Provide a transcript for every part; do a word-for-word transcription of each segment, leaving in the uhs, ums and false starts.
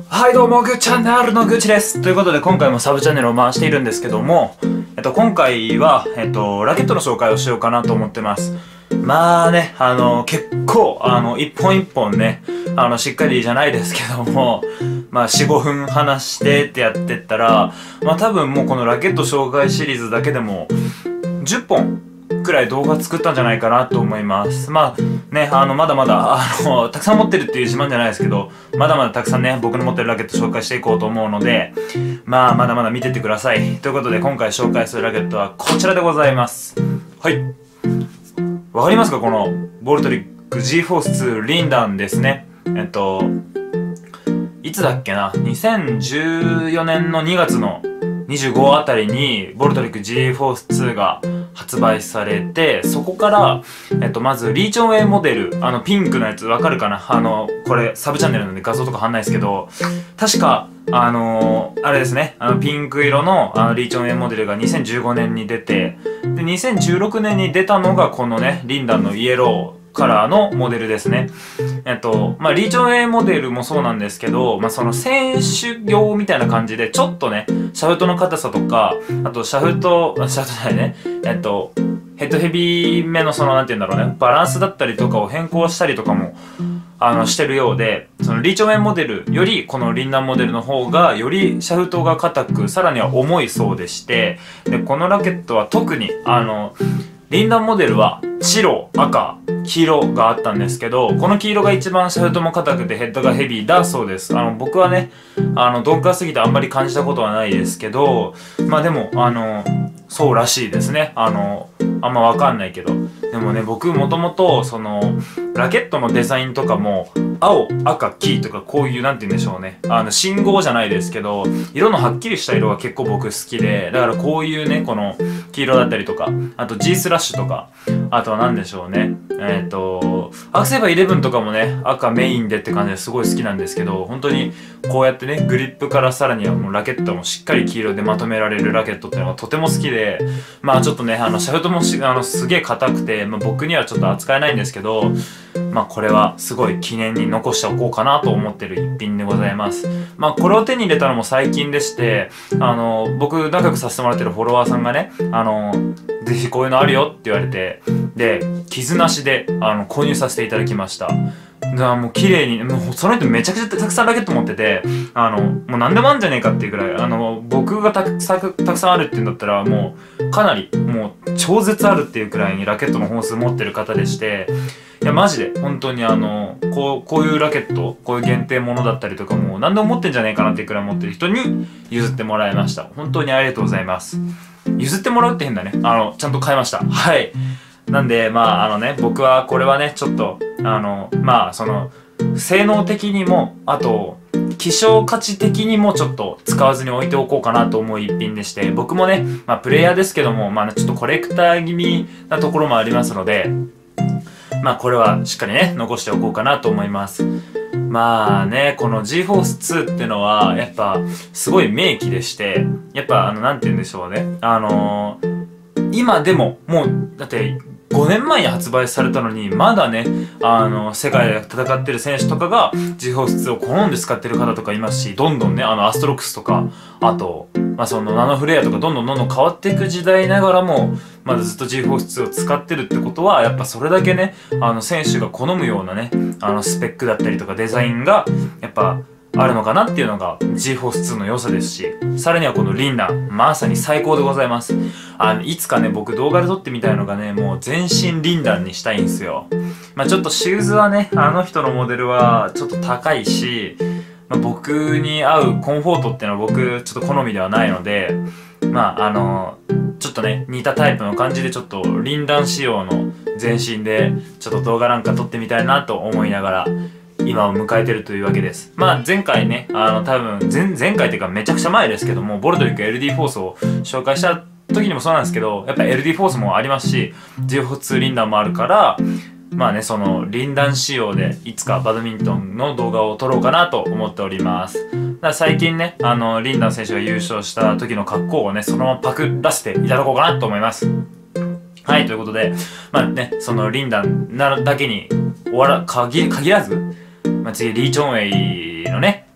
はいどうも、グッチャンネルのグッチです。ということで今回もサブチャンネルを回しているんですけども、えっと今回は、えっと、ラケットの紹介をしようかなと思ってます。まあね、あの、結構、あの、一本一本ね、あの、しっかりじゃないですけども、まあよん、ごふん話してってやってったら、まあ多分もうこのラケット紹介シリーズだけでも、じゅっぽんくらい動画作ったんじゃないかなと思います。まあね、あの、まだまだ、あの、たくさん持ってるっていう自慢じゃないですけど、まだまだたくさんね、僕の持ってるラケット紹介していこうと思うので、まあ、まだまだ見てってください。ということで、今回紹介するラケットはこちらでございます。はい。わかりますか？この、ボルトリック ジーフォースツー リンダンですね。えっと、いつだっけな？ にせんじゅうよねんのにがつのにじゅうごあたりに、ボルトリック ジーフォースツー が発売されて、そこから、えっと、まず、リーチョンウェイモデル、あの、ピンクのやつ、わかるかな？あの、これ、サブチャンネルなんで画像とか貼んないですけど、確か、あのー、あれですね、あの、ピンク色の、あの、リーチョンウェイモデルがにせんじゅうごねんに出て、で、にせんじゅうろくねんに出たのが、このね、リンダンのイエロー、カラーのモデルですね。えっと、まあ、リーチョンウェイモデルもそうなんですけど、まあ、その選手用みたいな感じで、ちょっとね、シャフトの硬さとか、あとシャフト、シャフトじゃないね、えっと、ヘッドヘビーめのその、なんて言うんだろうね、バランスだったりとかを変更したりとかも、あの、してるようで、そのリーチョンウェイモデルより、このリンダンモデルの方が、よりシャフトが硬く、さらには重いそうでして、で、このラケットは特に、あの、リンダンモデルは白、赤、黄色があったんですけど、この黄色が一番シャフトも硬くてヘッドがヘビーだそうです。あの、僕はね、あの、鈍化すぎてあんまり感じたことはないですけど、まあでも、あの、そうらしいですね。あの、あんまわかんないけど。でもね、僕もともと、その、ラケットのデザインとかも、青、赤、黄とかこういう、なんて言うんでしょうね。あの、信号じゃないですけど、色のはっきりした色が結構僕好きで、だからこういうね、この、黄色だったりとか、あと G スラッシュとか、あとは何でしょうね。えっと、アクセーバーイレブンとかもね、赤メインでって感じですごい好きなんですけど、本当にこうやってね、グリップからさらにはもうラケットもしっかり黄色でまとめられるラケットっていうのがとても好きで、まあちょっとね、あの、シャフトもしあのすげえ硬くて、まあ、僕にはちょっと扱えないんですけど、まあこれはすごい記念に残しておこうかなと思ってる一品でございます。まあこれを手に入れたのも最近でして、あの、僕仲良くさせてもらってるフォロワーさんがね、あの、ぜひこういうのあるよって言われて、で、傷なしで、あの、購入させていただきました。だからもう綺麗に、もうその人めちゃくちゃたくさんラケット持ってて、あの、もう何でもあんじゃねえかっていうくらい、あの、僕がたくさん、たくさんあるっていうんだったら、もう、かなり、もう、超絶あるっていうくらいにラケットの本数持ってる方でして、いや、マジで、本当にあの、こう、こういうラケット、こういう限定ものだったりとかも、何でも持ってんじゃねえかなっていうくらい持ってる人に譲ってもらいました。本当にありがとうございます。譲ってもらうって変だね。あの、ちゃんと買いました。はい。なんで、まあ、あのね、僕はこれはね、ちょっと、あの、まあ、その、性能的にも、あと、希少価値的にもちょっと使わずに置いておこうかなと思う一品でして、僕もね、まあ、プレイヤーですけども、まあ、ちょっとコレクター気味なところもありますので、まあ、これはしっかりね、残しておこうかなと思います。まあね、この ジーフォースツー ってのは、やっぱ、すごい名機でして、やっぱ、あの、なんて言うんでしょうね。あのー、今でも、もう、だって、ごねんまえに発売されたのに、まだね、あの、世界で戦ってる選手とかが ジーフォースツー を好んで使ってる方とかいますし、どんどんね、あの、アストロックスとか、あと、まあ、そのナノフレアとかどんどんどんどん変わっていく時代ながらも、まだずっと ジーフォースツー を使ってるってことは、やっぱそれだけね、あの、選手が好むようなね、あの、スペックだったりとかデザインが、やっぱ、あるのかなっていうのが ジーフォースツー の良さですし、さらにはこのリンダン、まさに最高でございます。あの、いつかね、僕動画で撮ってみたいのがね、もう全身リンダンにしたいんですよ。まあちょっとシューズはね、あの人のモデルはちょっと高いし、まあ、僕に合うコンフォートっていうのは僕ちょっと好みではないので、まああの、ちょっとね、似たタイプの感じでちょっとリンダン仕様の全身でちょっと動画なんか撮ってみたいなと思いながら、今を迎えてるというわけです。まあ前回ね、あの多分前、前回っていうかめちゃくちゃ前ですけども、ボルトリック エルディー フォースを紹介した時にもそうなんですけど、やっぱ エルディー フォースもありますし、ジーフォースツー リンダンもあるから、まあね、そのリンダン仕様でいつかバドミントンの動画を撮ろうかなと思っております。だから最近ね、あの、リンダン選手が優勝した時の格好をね、そのままパクらせていただこうかなと思います。はい、ということで、まあね、そのリンダンなだけに終わら、限、限らず、まあ、次、リーチョンウェイのね、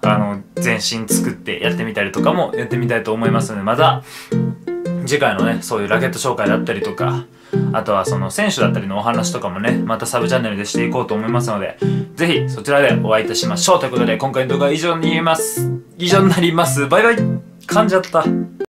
あの全身作ってやってみたりとかもやってみたいと思いますので、また次回のねそういうラケット紹介だったりとか、あとはその選手だったりのお話とかもねまたサブチャンネルでしていこうと思いますので、ぜひそちらでお会いいたしましょう。ということで今回の動画は以上になります以上になりますバイバイ。噛んじゃった。